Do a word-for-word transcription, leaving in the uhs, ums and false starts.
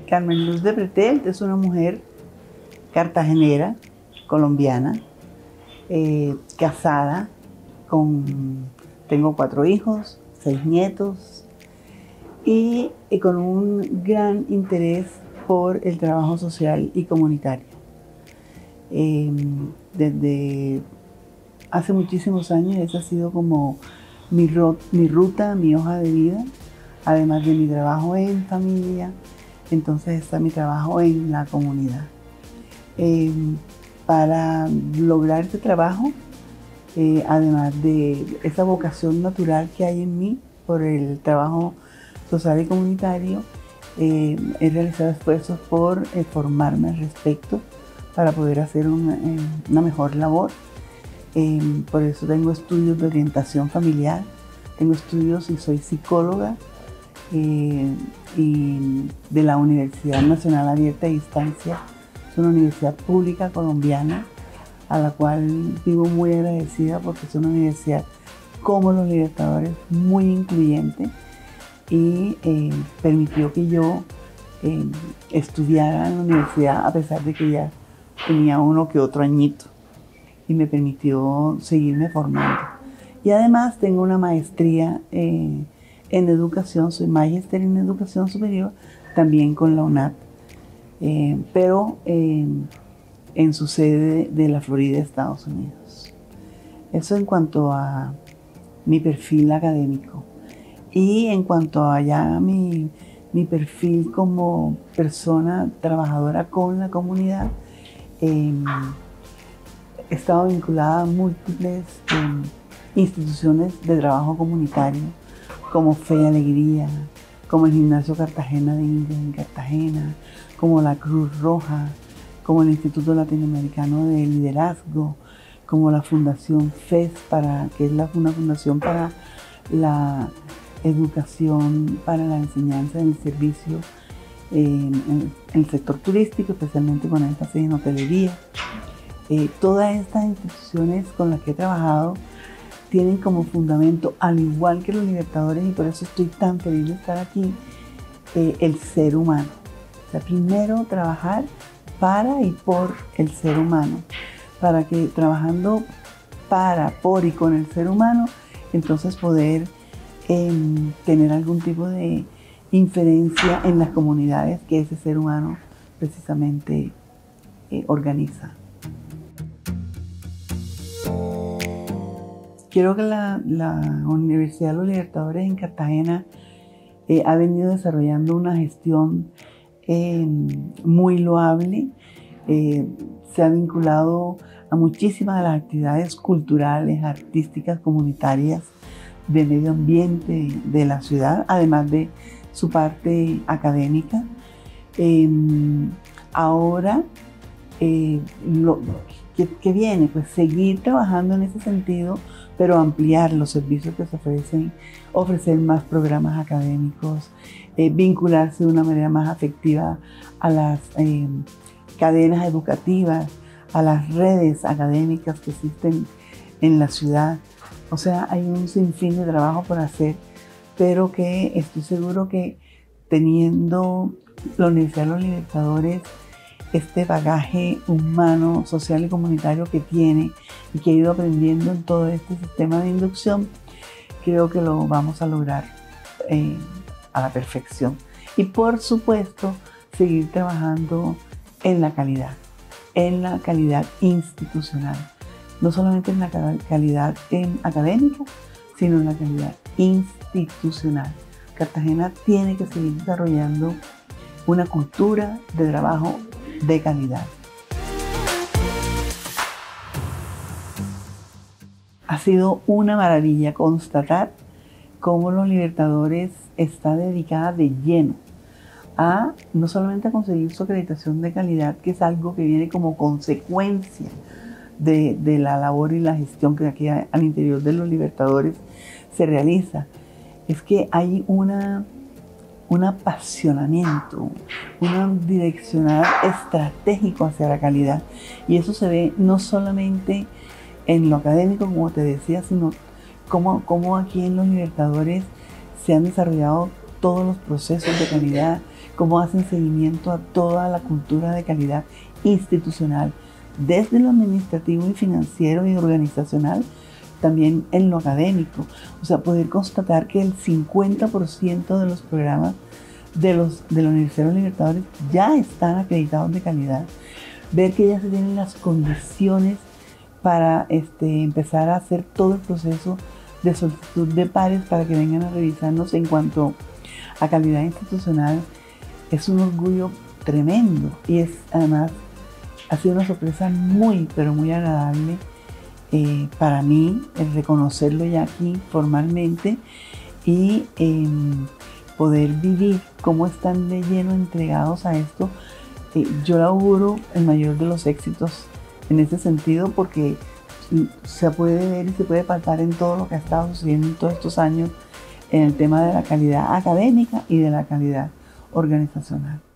Carmen Luz de Pretel es una mujer cartagenera, colombiana, eh, casada, con, tengo cuatro hijos, seis nietos y, y con un gran interés por el trabajo social y comunitario. Eh, desde hace muchísimos años esa ha sido como mi, mi ruta, mi hoja de vida, además de mi trabajo en familia, entonces está mi trabajo en la comunidad. Eh, para lograr este trabajo, eh, además de esa vocación natural que hay en mí por el trabajo social y comunitario, eh, he realizado esfuerzos por eh, formarme al respecto para poder hacer una, eh, una mejor labor. Eh, por eso tengo estudios de orientación familiar, tengo estudios y soy psicóloga eh, y de la Universidad Nacional Abierta a Distancia. Es una universidad pública colombiana a la cual vivo muy agradecida porque es una universidad como Los Libertadores, muy incluyente y eh, permitió que yo eh, estudiara en la universidad a pesar de que ya tenía uno que otro añito y me permitió seguirme formando. Y además tengo una maestría eh, en educación, soy magíster en educación superior, también con la UNAD, eh, pero eh, en su sede de la Florida, Estados Unidos. Eso en cuanto a mi perfil académico. Y en cuanto a ya mi, mi perfil como persona trabajadora con la comunidad, eh, he estado vinculada a múltiples eh, instituciones de trabajo comunitario, como Fe y Alegría, como el Gimnasio Cartagena de Indias en Cartagena, como la Cruz Roja, como el Instituto Latinoamericano de Liderazgo, como la Fundación F E S, para, que es la, una fundación para la educación, para la enseñanza en el servicio eh, en, en el sector turístico, especialmente con énfasis en hotelería. Eh, todas estas instituciones con las que he trabajado tienen como fundamento, al igual que Los Libertadores, y por eso estoy tan feliz de estar aquí, eh, el ser humano. O sea, primero trabajar para y por el ser humano, para que trabajando para, por y con el ser humano, entonces poder eh, tener algún tipo de inferencia en las comunidades que ese ser humano precisamente eh, organiza. Quiero que la, la Universidad de Los Libertadores en Cartagena eh, ha venido desarrollando una gestión eh, muy loable. Eh, se ha vinculado a muchísimas de las actividades culturales, artísticas, comunitarias, de medio ambiente de la ciudad, además de su parte académica. Eh, ahora, eh, lo que, que viene, pues seguir trabajando en ese sentido, pero ampliar los servicios que se ofrecen, ofrecer más programas académicos, eh, vincularse de una manera más afectiva a las eh, cadenas educativas, a las redes académicas que existen en la ciudad. O sea, hay un sinfín de trabajo por hacer, pero que estoy seguro que teniendo la Universidad de Los Libertadores, este bagaje humano, social y comunitario que tiene y que he ido aprendiendo en todo este sistema de inducción, creo que lo vamos a lograr eh, a la perfección. Y por supuesto, seguir trabajando en la calidad, en la calidad institucional. No solamente en la calidad en académica, sino en la calidad institucional. Cartagena tiene que seguir desarrollando una cultura de trabajo de calidad. Ha sido una maravilla constatar cómo Los Libertadores está dedicada de lleno a no solamente a conseguir su acreditación de calidad, que es algo que viene como consecuencia de, de la labor y la gestión que aquí al interior de Los Libertadores se realiza, es que hay una un apasionamiento, un direccionar estratégico hacia la calidad. Y eso se ve no solamente en lo académico, como te decía, sino como, como aquí en Los Libertadores se han desarrollado todos los procesos de calidad, cómo hacen seguimiento a toda la cultura de calidad institucional, desde lo administrativo y financiero y organizacional, también en lo académico. O sea, poder constatar que el cincuenta por ciento de los programas de, los, de la Universidad de los Libertadores ya están acreditados de calidad. Ver que ya se tienen las condiciones para este, empezar a hacer todo el proceso de solicitud de pares para que vengan a revisarnos en cuanto a calidad institucional, es un orgullo tremendo y es además ha sido una sorpresa muy pero muy agradable eh, para mí el reconocerlo ya aquí formalmente y eh, poder vivir cómo están de lleno entregados a esto. Eh, yo le auguro el mayor de los éxitos en ese sentido, porque se puede ver y se puede palpar en todo lo que ha estado sucediendo en todos estos años en el tema de la calidad académica y de la calidad organizacional.